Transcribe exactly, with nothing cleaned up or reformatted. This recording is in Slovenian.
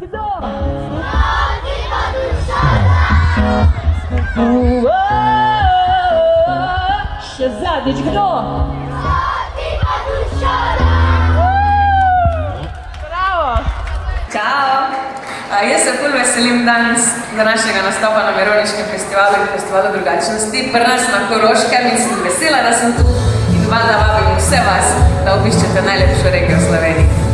kdo? Mladima dušara! Še zadnjič kdo? Mladima dušara! Bravo! Čau! Jaz se ful veselim danes današnjega nastopa na Veroniškem festivalu in festivalu drugačnosti. Pri nas na Koroškem in sem vesela, da sem tu in valjda vabim vse vas, da obiščete najlepšo regijo v Sloveniji.